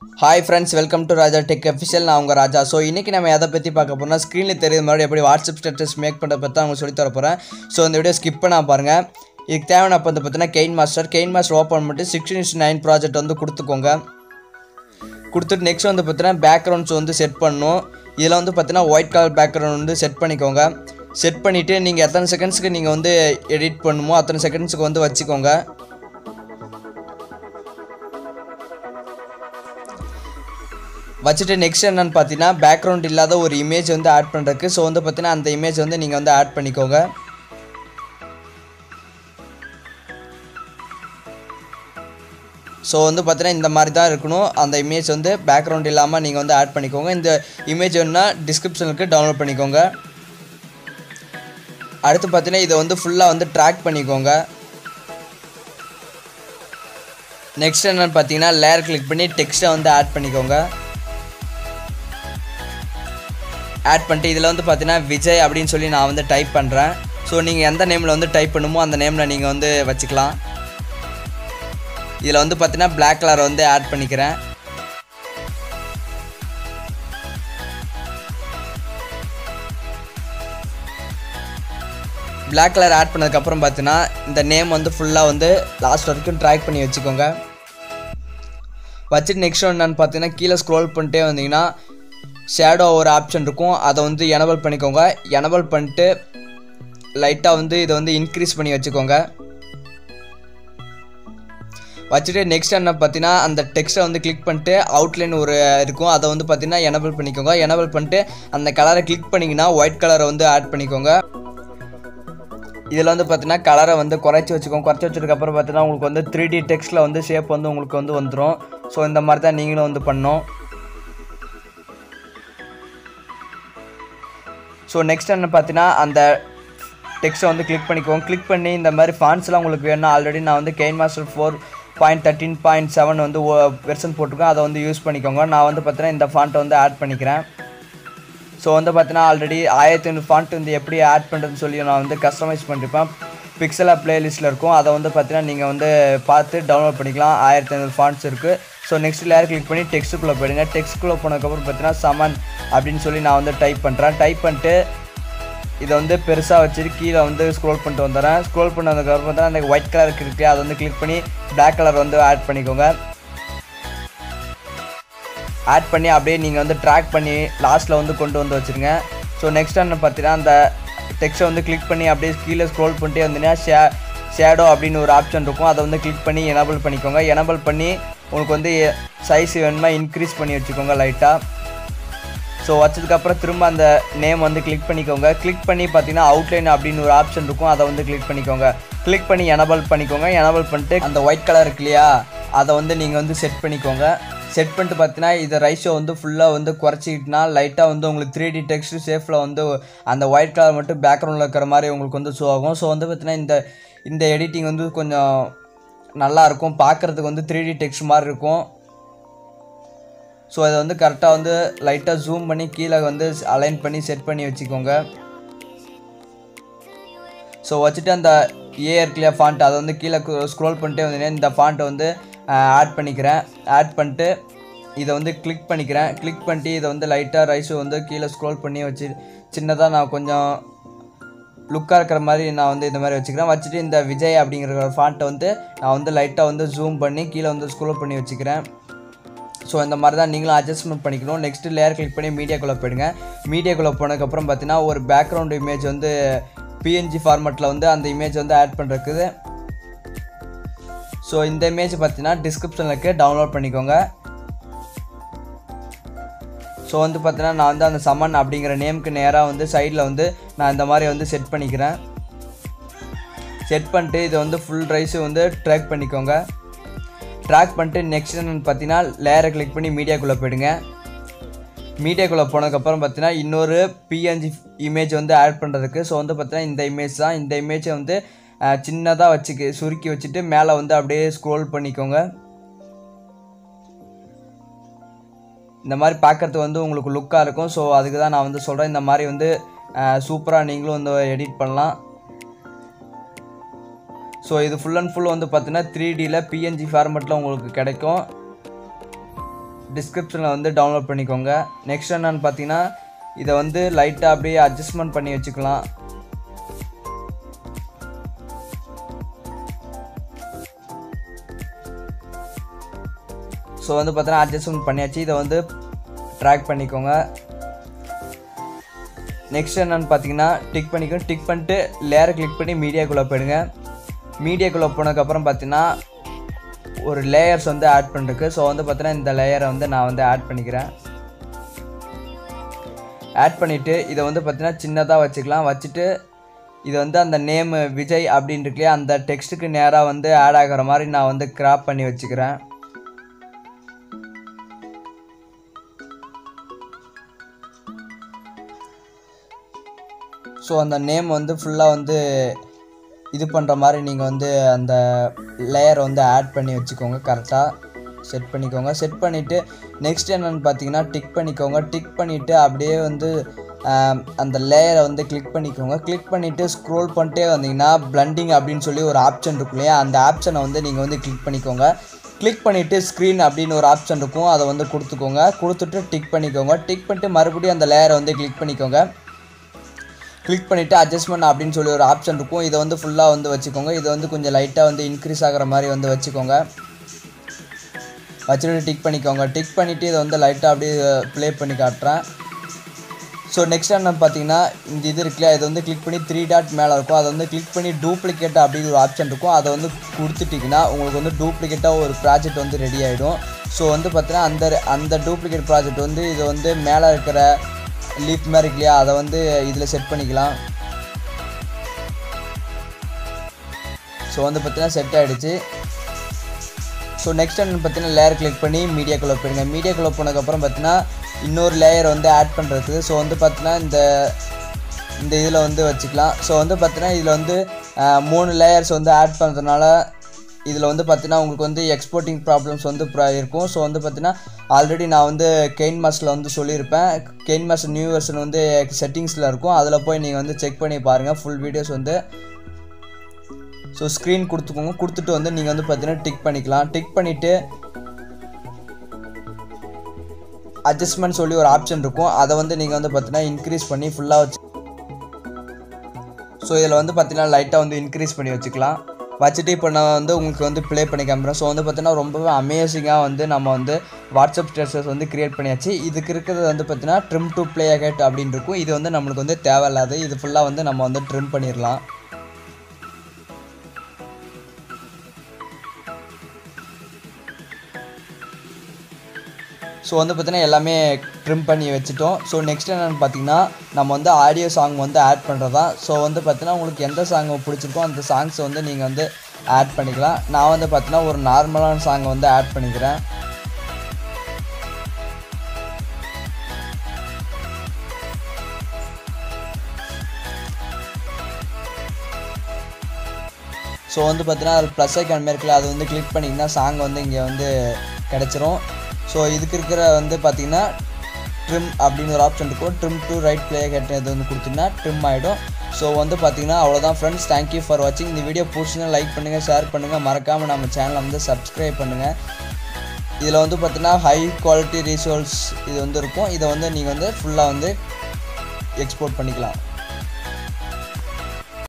Hi friends, welcome to Raja Tech Official. நான் உங்க ராஜா. So இன்றைக்கி நம்ம எதை பற்றி பார்க்க போகிறோம்னா ஸ்க்ரீனில் தெரியுது மாதிரி எப்படி வாட்ஸ்அப் ஸ்டேட்டஸ் மேக் பண்ணுற பற்றி தான் உங்களுக்கு சொல்லி தர போகிறேன். ஸோ இந்த வீடியோ ஸ்கிப் பண்ண பாருங்கள். இதுக்கு தேவையான அப்போ வந்து பார்த்தீங்கன்னா கெயின் மாஸ்டர் ஓப்பன் பண்ணிட்டு 16:9 ப்ராஜெக்ட் வந்து கொடுத்துக்கோங்க. கொடுத்துட்டு நெக்ஸ்ட் வந்து பார்த்தீங்கன்னா பேக்ரவுண்ட்ஸ் வந்து செட் பண்ணணும். இதில் வந்து பார்த்தீங்கன்னா ஒயிட் கலர் பேக்ரவுண்ட் வந்து செட் பண்ணிக்கோங்க. செட் பண்ணிவிட்டு நீங்கள் எத்தனை செகண்ட்ஸுக்கு நீங்கள் வந்து எடிட் பண்ணுமோ அத்தனை செகண்ட்ஸுக்கு வந்து வச்சுக்கோங்க. வச்சுட்டு நெக்ஸ்ட் என்னென்னு பார்த்தீங்கன்னா பேக்ரவுண்ட் இல்லாத ஒரு இமேஜ் வந்து ஆட் பண்ணுறதுக்கு. ஸோ வந்து பார்த்தீங்கன்னா அந்த இமேஜ் வந்து நீங்கள் வந்து ஆட் பண்ணிக்கோங்க. ஸோ வந்து பார்த்தீங்கன்னா இந்த மாதிரி தான் இருக்கணும். அந்த இமேஜ் வந்து பேக்ரவுண்ட் இல்லாமல் நீங்கள் வந்து ஆட் பண்ணிக்கோங்க. இந்த இமேஜ் வேணுன்னா டிஸ்கிரிப்ஷனுக்கு டவுன்லோட் பண்ணிக்கோங்க. அடுத்து பார்த்தீங்கன்னா இதை வந்து ஃபுல்லாக வந்து ட்ராக் பண்ணிக்கோங்க. நெக்ஸ்ட் என்னென்னு பார்த்தீங்கன்னா லேயர் கிளிக் பண்ணி டெக்ஸ்ட்டை வந்து ஆட் பண்ணிக்கோங்க. ஆட் பண்ணிட்டு இதில் வந்து பார்த்தீங்கன்னா விஜய் அப்படின்னு சொல்லி நான் வந்து டைப் பண்ணுறேன். ஸோ நீங்கள் எந்த நேமில் வந்து டைப் பண்ணுமோ அந்த நேமில் நீங்கள் வந்து வச்சுக்கலாம். இதில் வந்து பார்த்தீங்கன்னா பிளாக் கலர் வந்து ஆட் பண்ணிக்கிறேன். பிளாக் கலர் ஆட் பண்ணதுக்கப்புறம் பார்த்தீங்கன்னா இந்த நேம் வந்து ஃபுல்லாக வந்து லாஸ்ட் வரைக்கும் ட்ராக் பண்ணி வச்சுக்கோங்க. வச்சுட்டு நெக்ஸ்ட் என்னன்னு பார்த்தீங்கன்னா கீழே ஸ்க்ரோல் பண்ணிட்டே வந்தீங்கன்னா ஷேடோ ஒரு ஆப்ஷன் இருக்கும். அதை வந்து எனபிள் பண்ணிக்கோங்க. எனபிள் பண்ணிட்டு லைட்டாக வந்து இதை வந்து இன்க்ரீஸ் பண்ணி வச்சுக்கோங்க. வச்சுட்டு நெக்ஸ்ட் என்ன பார்த்தீங்கன்னா அந்த டெக்ஸ்ட்டை வந்து கிளிக் பண்ணிட்டு அவுட்லைன் ஒரு இருக்கும். அதை வந்து பார்த்தீங்கன்னா எனபிள் பண்ணிக்கோங்க. எனபிள் பண்ணிட்டு அந்த கலரை கிளிக் பண்ணிங்கன்னா ஒயிட் கலரை வந்து ஆட் பண்ணிக்கோங்க. இதில் வந்து பார்த்தீங்கன்னா கலரை வந்து குறைச்சி வச்சுக்கோங்க. குறைச்சி வச்சதுக்கப்புறம் பார்த்தீங்கன்னா உங்களுக்கு வந்து 3D டெக்ஸ்ட்டில் வந்து ஷேப் வந்து உங்களுக்கு வந்து வந்துடும். ஸோ இந்த மாதிரி தான் நீங்களும் வந்து பண்ணணும். ஸோ நெக்ஸ்ட் என்ன பார்த்தீங்கன்னா அந்த டெக்ஸ்ட்டை வந்து கிளிக் பண்ணிக்கோங்க. கிளிக் பண்ணி இந்த மாதிரி ஃபாண்ட்ஸ்லாம் உங்களுக்கு வேணும்னா ஆல்ரெடி நான் வந்து கெயின் மாஸ்டர் 4.13.7 வந்து வெர்ஷன் போட்டிருக்கேன். அதை வந்து யூஸ் பண்ணிக்கோங்க. நான் வந்து பார்த்தீங்கன்னா இந்த ஃபாண்ட்டை வந்து ஆட் பண்ணிக்கிறேன். ஸோ வந்து பார்த்தீங்கன்னா ஆல்ரெடி 1500 ஃபாண்ட் வந்து எப்படி ஆட் பண்ணுறதுன்னு சொல்லி நான் வந்து கஸ்டமைஸ் பண்ணியிருப்பேன். பிக்சலாக ப்ளேலிஸ்ட்டில் இருக்கும். அதை வந்து பார்த்தீங்கன்னா நீங்கள் வந்து பார்த்து டவுன்லோட் பண்ணிக்கலாம். 1500 ஃபாண்ட்ஸ் இருக்குது. ஸோ நெக்ஸ்ட் லேயர் கிளிக் பண்ணி டெக்ஸ்ட்டுக்குள்ளே போயிடுங்க. டெக்ஸ்ட்டுக்குள்ளே போனதுக்கப்புறம் பார்த்தீங்கன்னா சமன் அப்படின்னு சொல்லி நான் வந்து டைப் பண்ணுறேன். டைப் பண்ணிட்டு இதை வந்து பெருசாக வச்சுட்டு கீழே வந்து ஸ்க்ரோல் பண்ணிட்டு வந்துடுறேன். ஸ்க்ரோல் பண்ணதுக்கப்புறம் பார்த்தீங்கன்னா அந்த ஒயிட் கலருக்கு இருக்குது. அதை வந்து கிளிக் பண்ணி பிளாக் கலர் வந்து ஆட் பண்ணிக்கோங்க. ஆட் பண்ணி அப்படியே நீங்கள் வந்து ட்ராக் பண்ணி லாஸ்ட்டில் வந்து கொண்டு வந்து வச்சுருங்க. ஸோ நெக்ஸ்ட் என்ன பார்த்தீங்கன்னா அந்த டெக்ஸ்ட்டை வந்து கிளிக் பண்ணி அப்படியே கீழே ஸ்க்ரோல் பண்ணிட்டே வந்தீங்கன்னா ஷேடோ அப்படின்னு ஒரு ஆப்ஷன் இருக்கும். அதை வந்து கிளிக் பண்ணி எனபிள் பண்ணிக்கோங்க. எனபிள் பண்ணி உங்களுக்கு வந்து சைஸ் வேணுமா இன்க்ரீஸ் பண்ணி வச்சுக்கோங்க லைட்டாக. ஸோ வச்சதுக்கப்புறம் திரும்ப அந்த நேம் வந்து கிளிக் பண்ணிக்கோங்க. கிளிக் பண்ணி பார்த்தீங்கன்னா அவுட்லைன் அப்படின்னு ஒரு ஆப்ஷன் இருக்கும். அதை வந்து கிளிக் பண்ணிக்கோங்க. கிளிக் பண்ணி எனபிள் பண்ணிக்கோங்க. எனபிள் பண்ணிட்டு அந்த ஒயிட் கலர் இருக்கு இல்லையா அதை வந்து நீங்கள் வந்து செட் பண்ணிக்கோங்க. செட் பண்ணிட்டு பார்த்தீங்கன்னா இதை ரைஷோ வந்து ஃபுல்லாக வந்து குறைச்சிக்கிட்டுனா லைட்டாக வந்து உங்களுக்கு 3D டெக்ஸ்ட் ஷேஃபில் வந்து அந்த ஒயிட் கலர் மட்டும் பேக்ரவுண்டில் இருக்கிற மாதிரி உங்களுக்கு வந்து ஷோ ஆகும். ஸோ வந்து பார்த்தீங்கன்னா இந்த எடிட்டிங் வந்து கொஞ்சம் நல்லாயிருக்கும். பார்க்குறதுக்கு வந்து 3D டெக்ஸ்ட் மாதிரி இருக்கும். ஸோ அதை வந்து கரெக்டாக வந்து லைட்டாக ஜூம் பண்ணி கீழே வந்து அலைன் பண்ணி செட் பண்ணி வச்சுக்கோங்க. ஸோ வச்சுட்டு அந்த இருக்குல்லையா ஃபாண்ட் அதை வந்து கீழே ஸ்க்ரோல் பண்ணிட்டே வந்தீங்கன்னா இந்த ஃபாண்ட்டை வந்து ஆட் பண்ணிக்கிறேன். ஆட் பண்ணிட்டு இதை வந்து கிளிக் பண்ணிக்கிறேன். கிளிக் பண்ணிட்டு இதை வந்து லைட்டாக ரைஸு வந்து கீழே ஸ்க்ரோல் பண்ணி வச்சு சின்னதாக நான் கொஞ்சம் லுக்காக இருக்கிற மாதிரி நான் வந்து இந்த மாதிரி வச்சுக்கிறேன். வச்சுட்டு இந்த விஜய் அப்படிங்கிற ஃபாண்ட்டை வந்து நான் வந்து லைட்டாக வந்து ஜூம் பண்ணி கீழே வந்து ஸ்க்ரோல் பண்ணி வச்சுக்கிறேன். ஸோ இந்த மாதிரி தான் நீங்களும் அட்ஜஸ்ட்மெண்ட் பண்ணிக்கணும். நெக்ஸ்ட்டு லேயர் கிளிக் பண்ணி மீடியாக்குள்ளே போயிடுங்க. மீடியாக்குள்ளே போனதுக்கப்புறம் பார்த்தீங்கன்னா ஒரு பேக்ரவுண்ட் இமேஜ் வந்து PNG ஃபார்மேட்டில் வந்து அந்த இமேஜ் வந்து ஆட் பண்ணுறதுக்கு. ஸோ இந்த இமேஜ் பார்த்தீங்கன்னா டிஸ்கிரிப்ஷனுக்கு டவுன்லோட் பண்ணிக்கோங்க. ஸோ வந்து பார்த்தீங்கன்னா நான் வந்து அந்த சமன் அப்படிங்கிற நேமுக்கு நேராக வந்து சைடில் வந்து நான் இந்த மாதிரி வந்து செட் பண்ணிக்கிறேன். செட் பண்ணிட்டு இதை வந்து ஃபுல் ரைஸு வந்து ட்ராக் பண்ணிக்கோங்க. ட்ராக் பண்ணிட்டு நெக்ஸ்ட் என்னென்னு பார்த்தீங்கன்னா லேயரை கிளிக் பண்ணி மீடியாக்குள்ளே போயிடுங்க. மீடியாக்குள்ளே போனதுக்கப்புறம் பார்த்தீங்கன்னா இன்னொரு PNG இமேஜ் வந்து ஆட் பண்ணுறதுக்கு. ஸோ வந்து பார்த்தீங்கன்னா இந்த இமேஜ் தான். இந்த இமேஜை வந்து சின்னதாக சுருக்கி வச்சுட்டு மேலே வந்து அப்படியே ஸ்க்ரோல் பண்ணிக்கோங்க. இந்த மாதிரி பார்க்குறதுக்கு வந்து உங்களுக்கு லுக்காக இருக்கும். ஸோ அதுக்கு தான் நான் வந்து சொல்கிறேன். இந்த மாதிரி வந்து சூப்பராக நீங்களும் வந்து எடிட் பண்ணலாம். ஸோ இது ஃபுல் அண்ட் ஃபுல் வந்து பார்த்தீங்கன்னா 3Dயில் PNG ஃபார்மேட்டில் உங்களுக்கு கிடைக்கும். டிஸ்கிரிப்ஷனில் வந்து டவுன்லோட் பண்ணிக்கோங்க. நெக்ஸ்ட் என்னன்னு பார்த்தீங்கன்னா இதை வந்து லைட்டாக அப்படியே அட்ஜஸ்ட்மெண்ட் பண்ணி வச்சுக்கலாம். ஸோ வந்து பார்த்தீங்கன்னா அட்ஜஸ்ட்மெண்ட் பண்ணியாச்சு. இதை வந்து ட்ராக் பண்ணிக்கோங்க. நெக்ஸ்ட் என்னென்னு பார்த்தீங்கன்னா டிக் பண்ணிக்கோங்க. டிக் பண்ணிட்டு லேயரை கிளிக் பண்ணி மீடியாக்குள்ளே போயிடுங்க. மீடியாக்குள்ளே போனதுக்கப்புறம் பார்த்தீங்கன்னா ஒரு லேயர்ஸ் வந்து ஆட் பண்ணிருக்கு. ஸோ வந்து பார்த்தீங்கன்னா இந்த லேயரை வந்து நான் வந்து ஆட் பண்ணிக்கிறேன். ஆட் பண்ணிவிட்டு இதை வந்து பார்த்தீங்கன்னா சின்னதாக வச்சுக்கலாம். வச்சுட்டு இது வந்து அந்த நேம் விஜய் அப்படின்னு இருக்குல்லையா, அந்த டெக்ஸ்ட்டுக்கு நேராக வந்து ஆட் ஆகிற மாதிரி நான் வந்து கிராப் பண்ணி வச்சுக்கிறேன். ஸோ அந்த நேம் வந்து ஃபுல்லாக வந்து இது பண்ணுற மாதிரி நீங்கள் வந்து அந்த லேயரை வந்து ஆட் பண்ணி வச்சுக்கோங்க. கரெக்டாக செட் பண்ணிக்கோங்க. செட் பண்ணிவிட்டு நெக்ஸ்ட் என்னென்னு பார்த்தீங்கன்னா டிக் பண்ணிக்கோங்க. டிக் பண்ணிவிட்டு அப்படியே வந்து அந்த லேயரை வந்து கிளிக் பண்ணிக்கோங்க. கிளிக் பண்ணிவிட்டு ஸ்க்ரோல் பண்ணிட்டே வந்தீங்கன்னா பிளண்டிங் அப்படின்னு சொல்லி ஒரு ஆப்ஷன் இருக்கும் இல்லையா, அந்த ஆப்ஷனை வந்து நீங்கள் வந்து கிளிக் பண்ணிக்கோங்க. கிளிக் பண்ணிவிட்டு ஸ்க்ரீன் அப்படின்னு ஒரு ஆப்ஷன் இருக்கும், அதை வந்து கொடுத்துக்கோங்க. கொடுத்துட்டு டிக் பண்ணிக்கோங்க. டிக் பண்ணிட்டு மறுபடியும் அந்த லேயரை வந்து கிளிக் பண்ணிக்கோங்க. கிளிக் பண்ணிவிட்டு அட்ஜஸ்ட்மெண்ட் அப்படின்னு சொல்லி ஒரு ஆப்ஷன் இருக்கும், இதை வந்து ஃபுல்லாக வந்து வச்சுக்கோங்க. இதை வந்து கொஞ்சம் லைட்டாக வந்து இன்க்ரீஸ் ஆகிற மாதிரி வந்து வச்சுக்கோங்க. வச்சுட்டு டிக் பண்ணிக்கோங்க. டிக் பண்ணிவிட்டு இதை வந்து லைட்டாக அப்படியே ப்ளே பண்ணி காட்டுறேன். ஸோ நெக்ஸ்ட் என்ன பார்த்தீங்கன்னா இந்த இது இருக்குல்ல, இதை வந்து கிளிக் பண்ணி 3 டாட் மேலே இருக்கும், அதை வந்து கிளிக் பண்ணி டூப்ளிகேட் அப்படின்னு ஒரு ஆப்ஷன் இருக்கும், அதை வந்து கொடுத்துட்டிங்கன்னா உங்களுக்கு வந்து டூப்ளிகேட்டாக ஒரு ப்ராஜெக்ட் வந்து ரெடி ஆகிடும். ஸோ வந்து பார்த்தீங்கன்னா அந்த டூப்ளிகேட் ப்ராஜெக்ட் வந்து இது வந்து மேலே இருக்கிற லீஃப் மாதிரி இருக்கு இல்லையா, அதை வந்து இதில் செட் பண்ணிக்கலாம். ஸோ வந்து பார்த்தீங்கன்னா செட் ஆகிடுச்சு. ஸோ நெக்ஸ்ட் என்ன பார்த்தீங்கன்னா லேயர் கிளிக் பண்ணி மீடியாக்குள்ளே போயிடுங்க. மீடியாக்குள்ளே போனதுக்கப்புறம் பார்த்தீங்கன்னா இன்னொரு லேயர் வந்து ஆட் பண்ணுறதுக்கு ஸோ வந்து பார்த்தீங்கன்னா இந்த இதில் வந்து வச்சுக்கலாம். ஸோ வந்து பார்த்தீங்கன்னா இதில் வந்து 3 லேயர்ஸ் வந்து ஆட் பண்ணுறதுனால இதில் வந்து பார்த்தீங்கன்னா உங்களுக்கு வந்து எக்ஸ்போர்ட்டிங் ப்ராப்ளம்ஸ் வந்து இருக்கும். ஸோ வந்து பார்த்தீங்கன்னா ஆல்ரெடி நான் வந்து KineMasterல வந்து சொல்லியிருப்பேன். KineMaster நியூ வெர்ஷன் வந்து செட்டிங்ஸில் இருக்கும், அதில் போய் நீங்கள் வந்து செக் பண்ணி பாருங்கள் ஃபுல் வீடியோஸ் வந்து. ஸோ ஸ்க்ரீன் கொடுத்துக்கோங்க. கொடுத்துட்டு வந்து நீங்கள் வந்து பார்த்தீங்கன்னா டிக் பண்ணிக்கலாம். டிக் பண்ணிவிட்டு அட்ஜஸ்ட்மெண்ட் சொல்லி ஒரு ஆப்ஷன் இருக்கும், அதை வந்து நீங்கள் வந்து பார்த்தீங்கன்னா இன்க்ரீஸ் பண்ணி ஃபுல்லாக வச்சு ஸோ இதில் வந்து பார்த்தீங்கன்னா லைட்டாக வந்து இன்க்ரீஸ் பண்ணி வச்சுக்கலாம். வச்சுட்டு இப்போ நான் வந்து உங்களுக்கு வந்து ப்ளே பண்ணி காமிக்கிறேன். ஸோ வந்து பார்த்தீங்கன்னா ரொம்பவே அமேசிங்காக வந்து நம்ம வந்து வாட்ஸ்அப் ஸ்டேட்டஸ் வந்து க்ரியேட் பண்ணியாச்சு. இதுக்கு இருக்கிறது வந்து பார்த்தீங்கன்னா ட்ரிம் டு ப்ளே அகேட் அப்படின்னு இருக்கும். இது வந்து நம்மளுக்கு வந்து தேவையில்லாது, இது ஃபுல்லாக வந்து நம்ம வந்து ட்ரிம் பண்ணிடலாம். ஸோ வந்து பார்த்தீங்கன்னா எல்லாமே ட்ரிம் பண்ணி வச்சுட்டோம். ஸோ நெக்ஸ்ட் என்னென்னு பார்த்தீங்கன்னா நம்ம வந்து ஆடியோ சாங் வந்து ஆட் பண்ணுறது தான். ஸோ வந்து பார்த்தீங்கன்னா உங்களுக்கு எந்த சாங் பிடிச்சிருக்கோ அந்த சாங்ஸை வந்து நீங்கள் வந்து ஆட் பண்ணிக்கலாம். நான் வந்து பார்த்தீங்கன்னா ஒரு நார்மலான சாங்கை வந்து ஆட் பண்ணிக்கிறேன். ஸோ வந்து பார்த்தீங்கன்னா அது ப்ளஸ் ஐக்கான் மாரி இருக்குல்ல, அது வந்து கிளிக் பண்ணிங்கன்னா சாங் வந்து இங்கே வந்து கிடச்சிரும். ஸோ இதுக்கு இருக்கிற வந்து பார்த்தீங்கன்னா ட்ரிம் அப்படின்னு ஒரு ஆப்ஷன் இருக்கும், ட்ரிம் டு ரைட் ப்ளே கேட்டு இது வந்து கொடுத்தீங்கன்னா ட்ரிம் ஆகிடும். ஸோ வந்து பார்த்தீங்கன்னா அவ்வளோதான் ஃப்ரெண்ட்ஸ். தேங்க்யூ ஃபார் வாட்சிங். இந்த வீடியோ பிடிச்சினா லைக் பண்ணுங்கள், ஷேர் பண்ணுங்கள், மறக்காமல் நம்ம சேனலை வந்து சப்ஸ்கிரைப் பண்ணுங்கள். இதில் வந்து பார்த்தீங்கன்னா ஹை குவாலிட்டி ரிசோல்ஸ் இது வந்து இருக்கும், இதை வந்து நீங்கள் வந்து ஃபுல்லாக வந்து எக்ஸ்போர்ட் பண்ணிக்கலாம்.